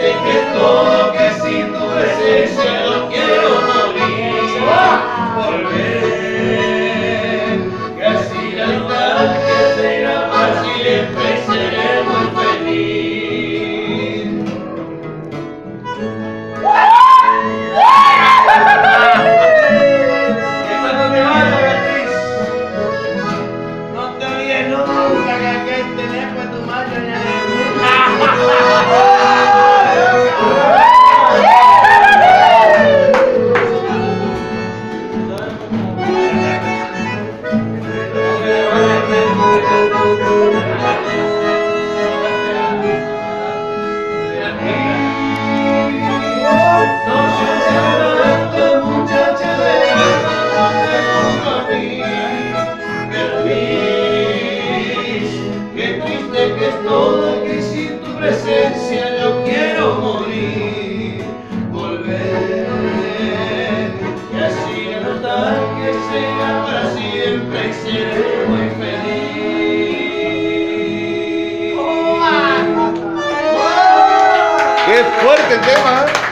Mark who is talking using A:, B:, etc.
A: que todo, que sin tu presencia no quiero morir. Volver, que así la nostalgia será para siempre y seré muy feliz. Que cuando te vayas, Beatriz, no te olvides nunca que aquel tenés para tu madre. Que es todo, que sin tu presencia yo quiero morir. Volver, que así la nostalgia sea para siempre y seré muy feliz.
B: ¡Qué fuerte el tema!